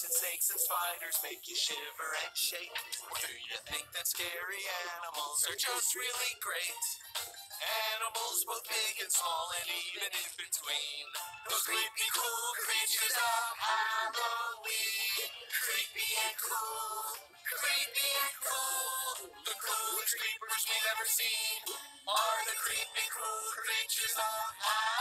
and snakes and spiders make you shiver and shake? Or do you think that scary animals are just really great? Animals both big and small and even in between. Those creepy cool creatures of Halloween. Creepy and cool, creepy and cool. The coolest creepers we've ever seen are the creepy cool creatures of Halloween.